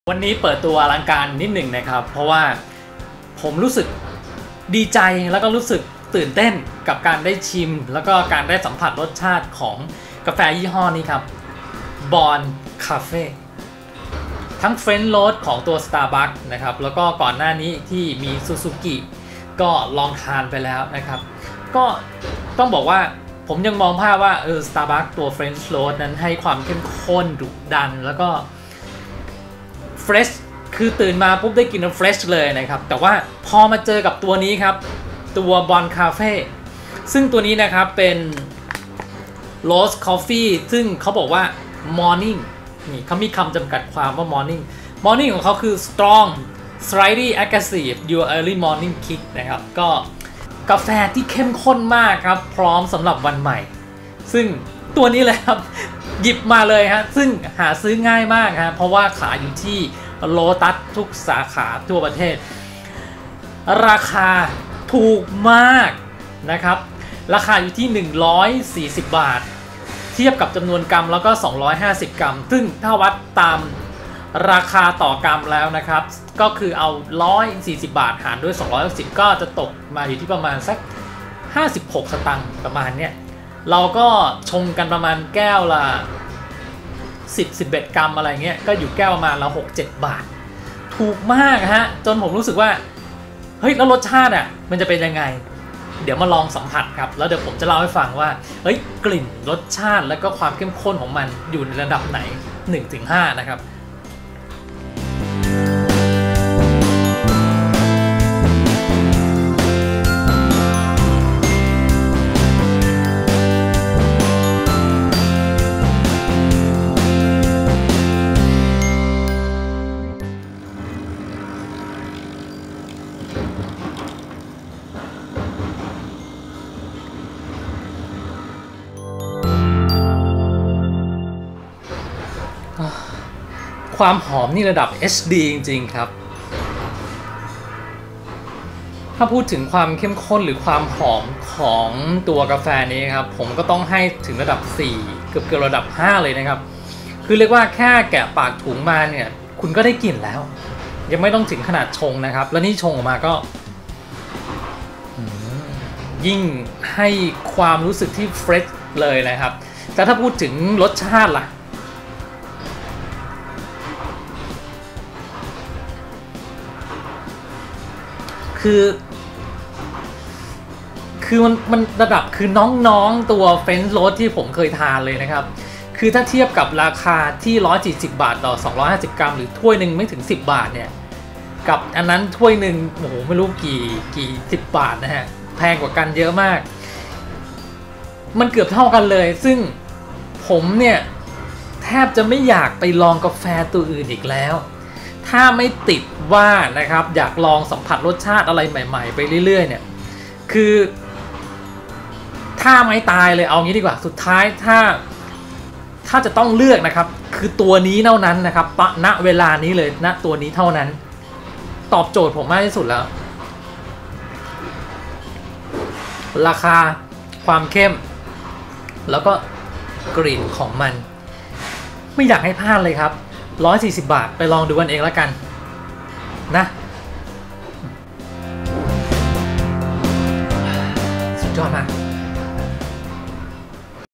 วันนี้เปิดตัวอลังการนิดหนึ่งนะครับเพราะว่าผมรู้สึกดีใจแล้วก็รู้สึกตื่นเต้นกับการได้ชิมแล้วก็การได้สัมผัสรสชาติของกาแฟยี่ห้อนี้ครับ Born Cafe ทั้ง French Roast ของตัว Starbucks นะครับแล้วก็ก่อนหน้านี้ที่มี Suzuki ก็ลองทานไปแล้วนะครับก็ต้องบอกว่าผมยังมองภาพว่าStarbucks ตัว French Roast นั้นให้ความเข้มข้นดุดันแล้วก็เฟรชคือตื่นมาปุ๊บได้กินเฟรชเลยนะครับแต่ว่าพอมาเจอกับตัวนี้ครับตัว Born Cafe ซึ่งตัวนี้นะครับเป็น Roast Coffee ซึ่งเขาบอกว่า Morning นี่เขามีคำจำกัดความว่า Morning ของเขาคือ Strong Slightly Aggressive Your Early Morning Kick นะครับก็กาแฟที่เข้มข้นมากครับพร้อมสำหรับวันใหม่ซึ่งตัวนี้เลยครับหยิบมาเลยฮะซึ่งหาซื้อง่ายมากฮะเพราะว่าขายอยู่ที่โลตัสทุกสาขาทั่วประเทศราคาถูกมากนะครับราคาอยู่ที่140 บาทเทียบกับจำนวนกรัมแล้วก็250 กรัมซึ่งถ้าวัดตามราคาต่อกรัมแล้วนะครับก็คือเอา140 บาทหารด้วย260ก็จะตกมาอยู่ที่ประมาณสัก56 สตางค์ประมาณเนี้ยเราก็ชงกันประมาณแก้วละ10-11 กรัมอะไรเงี้ยก็อยู่แก้วประมาณละ6-7 บาทถูกมากฮะจนผมรู้สึกว่าเฮ้ยแล้วรสชาติอ่ะมันจะเป็นยังไงเดี๋ยวมาลองสัมผัสครับแล้วเดี๋ยวผมจะเล่าให้ฟังว่าเฮ้ยกลิ่นรสชาติแล้วก็ความเข้มข้นของมันอยู่ในระดับไหน 1-5 นะครับความหอมนี่ระดับ HD จริงๆครับถ้าพูดถึงความเข้มข้นหรือความหอมของตัวกาแฟนี้ครับผมก็ต้องให้ถึงระดับ4เกือบระดับ5เลยนะครับคือเรียกว่าแค่แกะปากถุงมาเนี่ยคุณก็ได้กลิ่นแล้วยังไม่ต้องถึงขนาดชงนะครับแล้วนี่ชงออกมาก็ยิ่งให้ความรู้สึกที่เฟรชเลยนะครับแต่ถ้าพูดถึงรสชาติล่ะคือมันระดับคือน้องๆตัวเฟรนช์โรสที่ผมเคยทานเลยนะครับคือถ้าเทียบกับราคาที่140 บาทต่อ250 กรัมหรือถ้วยหนึ่งไม่ถึง10 บาทเนี่ยกับอันนั้นถ้วยหนึ่งโอ้โหไม่รู้กี่10 บาทนะฮะแพงกว่ากันเยอะมากมันเกือบเท่ากันเลยซึ่งผมเนี่ยแทบจะไม่อยากไปลองกาแฟตัวอื่นอีกแล้วถ้าไม่ติดว่านะครับอยากลองสัมผัสรสชาติอะไรใหม่ๆไปเรื่อยๆเนี่ยคือถ้าไม่ตายเลยเอางี้ดีกว่าสุดท้ายถ้าจะต้องเลือกนะครับคือตัวนี้เท่านั้นนะครับณเวลานี้เลยณตัวนี้เท่านั้นตอบโจทย์ผมมากที่สุดแล้วราคาความเข้มแล้วก็กลิ่นของมันไม่อยากให้พลาดเลยครับ140 บาทไปลองดูกันเองแล้วกันนะสุดยอดมาก